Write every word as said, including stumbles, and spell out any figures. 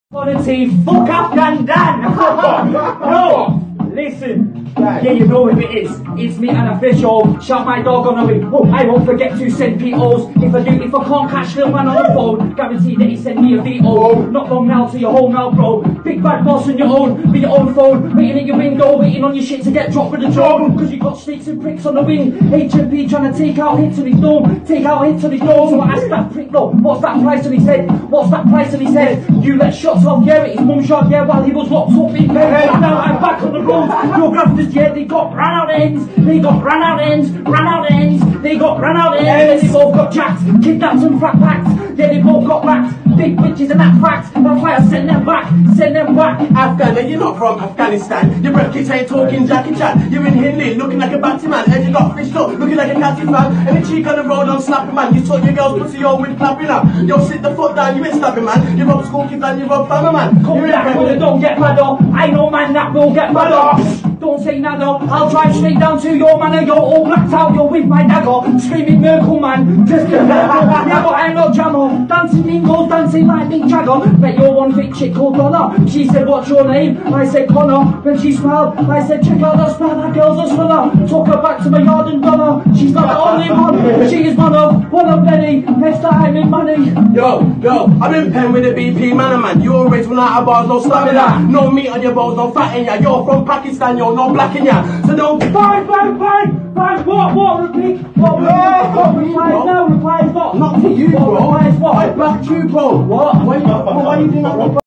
Quality, fuck Afghan Dan! No! Listen, yeah, you know who it is. It's me, an official. Shout my dog on the way. Oh, I won't forget to send P Os. If I do, if I can't catch little man on the phone, guarantee that he send me a V O. Not long now to your home now, bro. Big bad boss on your own, with your own phone. Waiting at your window, waiting on your shit to get dropped with the drone. Cause you got snakes and pricks on the wing. H M P trying to take out hits on his dome. Take out hits on his dome. So I asked that prick, no, what's that price? And he said, what's that price? And he said, you let shots off, yeah, at his mum shot, yeah, while he was locked up in bed. Now I'm back on the road. Your grafters, yeah, they got ran out ends. They got ran out ends, ran out ends. They got ran out ends. They both got jacked, kidnapped and frat packed. Yeah, they both got backed. Big bitches and that fact. That's why I send them back, send them back. Afghan, you're not from Afghanistan. Your breath keeps ain't talking Jackie Chan. You're in Hindley, looking like a batty man. And you got fished up, looking like a catty fan. And the cheek on the road on slapping man. You took your girl's pussy on with clapping up. Yo, sit the foot down, you ain't slapping man. You rob school kids and you rob family man. Come back, brother, don't get mad up. I know man that will get mad up. Don't say nada, I'll drive straight down to your manor. You're all blacked out, you're with my dagger. Screaming Merkel man, just a yeah, but I'm not jammer. Dancing dingles, dancing like Mick Jagger. Met your one fit chick called Donna. She said, what's your name? I said, Connor. When she smiled, I said, check out that smile, that girl's a swimmer. Took her back to my yard and done her. She's not the only one, she is one of, one of many. Next time in money. Yo, yo, I'm in pen with a B P man, a man. You always run out of bars, no stamina. No meat on your bones, no fat in ya. You're from Pakistan, you're no black in ya. So don't. Fine, fine, fine, fine. What, what, repeat? What, what, what replies now? Replies what? Not to you, What bro. replies what? I backed you, bro. What? Why, why are you doing that?